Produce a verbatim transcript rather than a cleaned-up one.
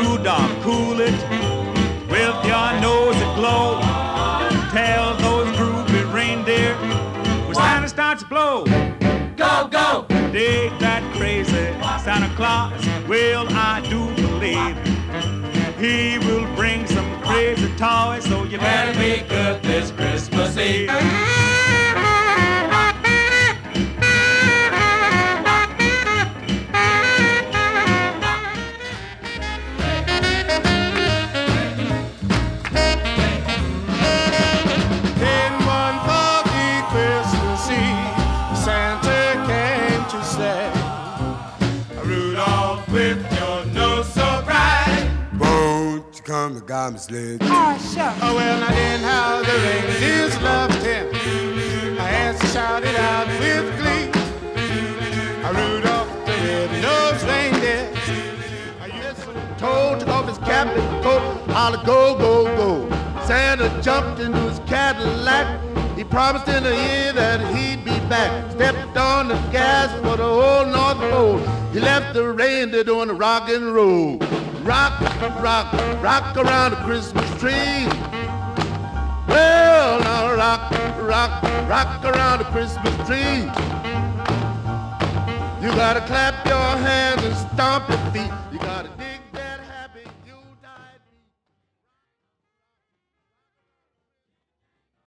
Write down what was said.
Rudolph, cool it with your nose aglow. Tell those groovy reindeer when Santa starts to blow. Go, go! Dig that crazy Santa Claus. Well, I do believe he will bring some crazy toys, so you better be good this Christmas Eve. Come to God, Miss Liz. Oh, sure. Oh, well, now then how the reindeers loved him. As he shouted out with glee, I Rudolph the red-nosed reindeer. I used to told took off his cap and coat, holler, go, go, go. Santa jumped into his Cadillac. He promised in a year that he'd be back. Stepped on the gas for the whole North Pole. He left the reindeer doing the rock and roll. Rock, rock, rock around the Christmas tree. Well, now rock, rock, rock around the Christmas tree. You gotta clap your hands and stomp your feet. You gotta